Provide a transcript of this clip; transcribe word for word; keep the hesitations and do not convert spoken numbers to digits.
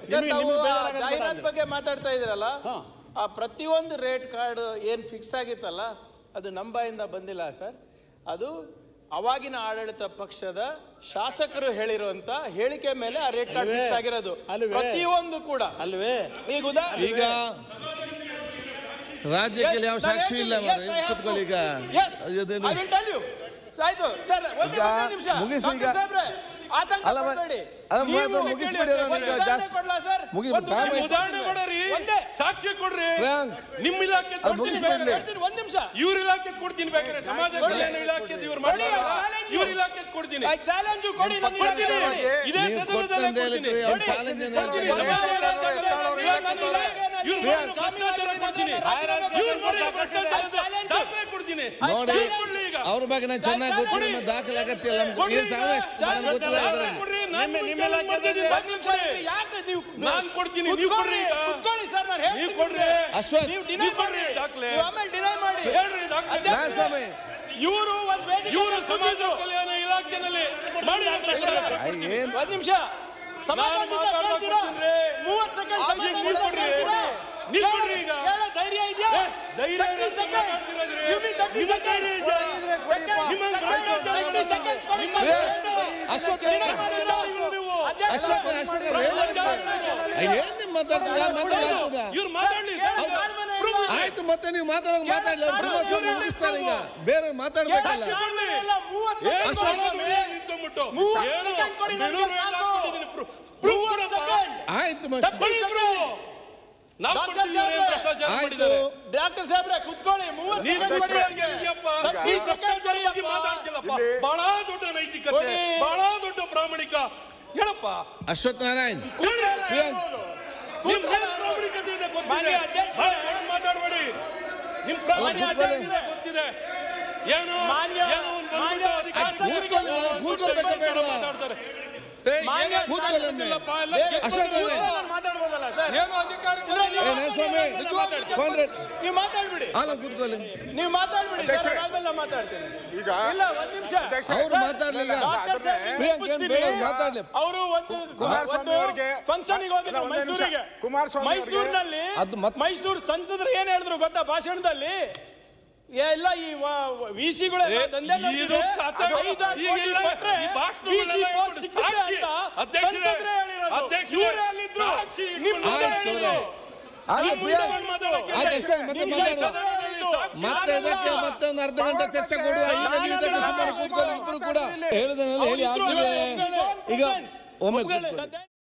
ಜಾಹೀರಾತು ಬಗ್ಗೆ ಮಾತಾಡ್ತಾ ಇದ್ರಲ್ಲ, ಆ ಪ್ರತಿಯೊಂದು ರೇಟ್ ಕಾರ್ಡ್ ಏನು ಫಿಕ್ಸ್ ಆಗಿತ್ತಲ್ಲ ಅದು ನಮ್ಮ ಬಾಯಿಂದ ಬಂದಿಲ್ಲ ಸರ್. ಅದು ಅವಾಗಿನ ಆಡಳಿತ ಪಕ್ಷದ ಶಾಸಕರು ಹೇಳಿರುವಂತ ಹೇಳಿಕೆ ಮೇಲೆ ಆ ರೇಟ್ ಕಾರ್ಡ್ ಫಿಕ್ಸ್ ಆಗಿರೋದು ಪ್ರತಿಯೊಂದು ಕೂಡ ಅಲ್ವೇ. ಈಗ ಈಗ ರಾಜ್ಯಕ್ಕೆ ಯಾವ ಸಾಕ್ಷಿ ಇಲ್ಲ. ಕೂತ್ಕೊಳ್ಳಿ ಈಗ ಆಯ್ತು ಸರ್, ಒಂದೇ ನಿಮಿಷ ಅಲ್ಲ ಮುಗಿಸ್ಬಿಡಿ, ಸಾಕ್ಷಿ ಕೊಡ್ರಿ. ನಿಮ್ಮ ಇಲಾಖೆ ಒಂದ್ ನಿಮಿಷ ಇವ್ರ ಇಲಾಖೆ ಕೊಡ್ತೀನಿ, ಬೇಕಾದ್ರೆ ಸಮಾಜ ಕಲ್ಯಾಣ ಇಲಾಖೆ ಇವ್ರು ಇವ್ರ ಇಲಾಖೆ ಕೊಡ್ತೀನಿ. ಚಾಲೆಂಜ್ ಕೊಡಿ, ಇದೇ ಅವ್ರ ಬಗ್ಗೆ ನಾನು ಚೆನ್ನಾಗಿ ಗೊತ್ತಿಲ್ಲ, ದಾಖಲೆ ಅಗತ್ಯ ಇಲ್ಲ. ನಾನು ಕೊಡ್ತೀನಿ, ನೀವು ಕೊಡ್ರಿ. ನೀವು ಕೊಡ್ರಿ, ಅಶ್ವಥ್ ಇವರು ಇವರು ಸಮಾಜ ಕಲ್ಯಾಣ ಇಲಾಖೆನಲ್ಲಿ ಮಾಡಿ ಒಂದ್ ನಿಮಿಷ ಮೂವತ್ತು ಸೆಕೆಂಡ್ ಧೈರ್ಯ ಇದೆಯಾ? ಆಯ್ತು, ಮತ್ತೆ ನೀವು ಮಾತಾಡೋ ಮಾತಾಡಲಿ, ಮುಗಿಸ್ತಾರೆ. ಈಗ ಬೇರೆ ಮಾತಾಡ್ಬೇಕಲ್ಲ. ಆಯ್ತು ಡಾಕ್ಟರ್ ಸಾಹೇಬ್ರೆ ಕುತ್ಕೊಳ್ಳಿ. ಬಹಳ ದೊಡ್ಡ ನೈತಿಕತೆ, ಬಹಳ ದೊಡ್ಡ ಪ್ರಾಮಾಣಿಕ ಹೇಳಪ್ಪ ಅಶ್ವಥ್ ನಾರಾಯಣ್. ಪ್ರಾಮಾಣಿಕತೆ ಇದೆ, ಮಾತಾಡಬೇಡಿ. ನಿಮ್ ಪ್ರಾಮಾಣಿಕತೆ ಗೊತ್ತಿದೆ. ಏನೋ ಮಾತಾಡ್ತಾರೆ. ನೀವು ಮಾತಾಡ್ಬಿಡಿ, ನೀವು ಮಾತಾಡ್ಬಿಡಿ. ಈಗ ಅವರು ಒಂದು ಫಂಕ್ಷನ್ಗೆ ಹೋಗಿದ್ರು ಮೈಸೂರಿಗೆ. ಮೈಸೂರಿನಲ್ಲಿ ಮೈಸೂರು ಸಂಸದರು ಏನ್ ಹೇಳಿದ್ರು ಗೊತ್ತಾ ಭಾಷಣದಲ್ಲಿ? ಎಲ್ಲ ಈ ವಿಸಿಗಳು ಮತ್ತೆ ಮತ್ತೊಂದು ಅರ್ಧ ಗಂಟೆ ಚರ್ಚೆ ಕೊಡುವ. ಈಗ ಕೂಡ ಹೇಳಿದ ಈಗ ಒಮ್ಮೆ